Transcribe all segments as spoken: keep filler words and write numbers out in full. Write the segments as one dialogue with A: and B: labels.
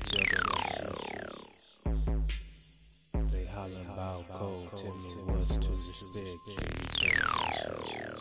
A: each other like shit. They hollering about cold, tell me what's to respect, treat each other like shit.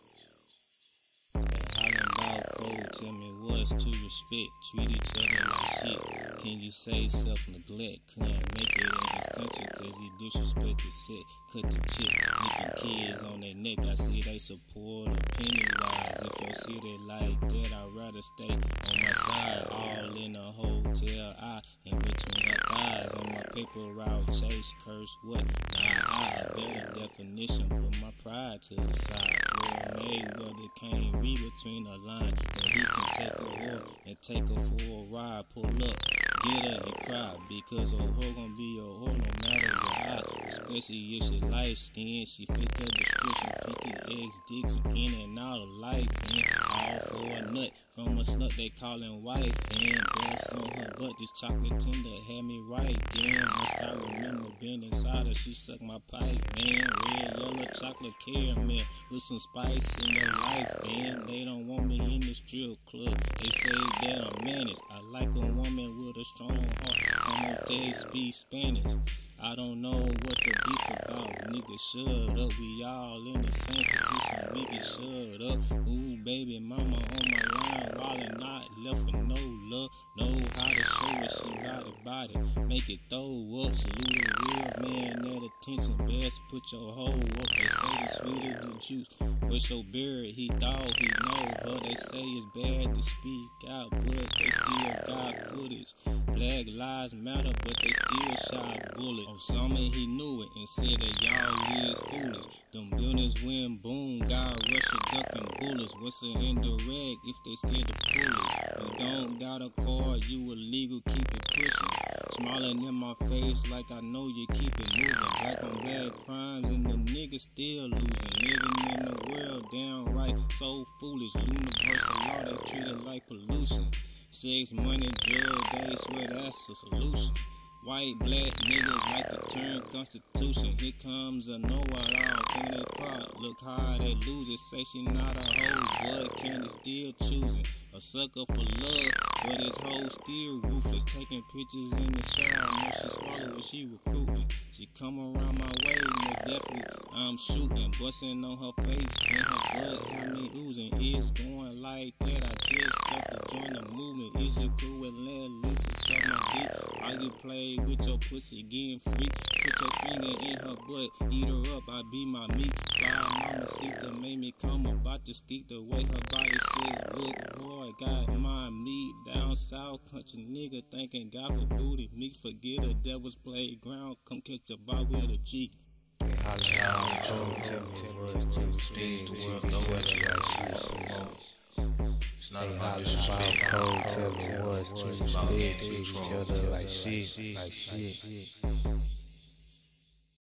B: Cold, tell me what's to respect, treat each other like shit. Can you say self-neglect? Couldn't make it in this country cause he disrespected set. Cut the chick, licking kids on their neck. I see they support a penny wise. If your city like that, I'd rather stay on my side. All in a hotel, I in between her thighs. On my paper route, chase, curse, what? Nah, I a better definition, put my pride to the side. Floyd Mayweather can't read between the lines. But he can take a whore and take her for a ride. Pull up, get her and cry, because a whore gon' be a whore no matter your eye. Especially if she light skin, she fit the description. Picky eggs, dicks, in and out of life, and all for a nut from a slut they callin' wife. And bust on her butt, this chocolate tender had me right. Damn, must I remember being inside her? She sucked my pipe, man. Red, yellow, chocolate caramel with some spice in their life. Damn, they don't want me in the strip club. They say that I'm managed. I like a woman with a strong heart. I'm on they speak Spanish. I don't know what the beef about. Nigga, shut up. We all in the same position. Nigga, shut up. Ooh, baby mama on my line, wildin' not left with no love. Know how to show it. She body body, make it throw up. Salute a real man at attention. Best put your hoe up. They say it's sweeter than juice. Where's your beard? He thought he know her. They say it's bad to speak out, but they still got footage. Black lives matter, but they still shot bullets. On summer he knew it and said that y'all is foolish. Them buildings went boom, got Russia ducking bullets. What's an indirect if they scared to pull it? You don't got a car, you illegal, keep it pushing. Smiling in my face like I know you keep it moving. Black on black crimes and the niggas still losing. Living in the world downright so foolish. Universal law, they treat it like pollution. Sex, money, drugs, they swear that's a solution. White, black niggas like to turn constitution. Here comes a know-it-all, think they proud. Look how they lose it, say she not a hoe. Blood candy still choosing. A sucker for love, but his hoe still ruthless. Taking pictures in the shower, know she swallow what she recruiting. She come around my way, no definitely I'm shooting. Busting on her face, and her blood had me oozing. It's going like that, I just got to join the movement. Is it cool with let Lisa suck my dick? How you play with your pussy getting free? Put your finger in her butt, eat her up, I be my meat. Fly mama Sita made me come about to stick the way her body says. Look, boy, got my meat down south. Country nigga thinking God for booty. Meat forget a devil's playground. Come catch a ball with a G.
A: They hollering out cold, tell me what's to respect, treat each other like shit. They hollering about cold, tell me what's to respect, treat each other like shit, like shit.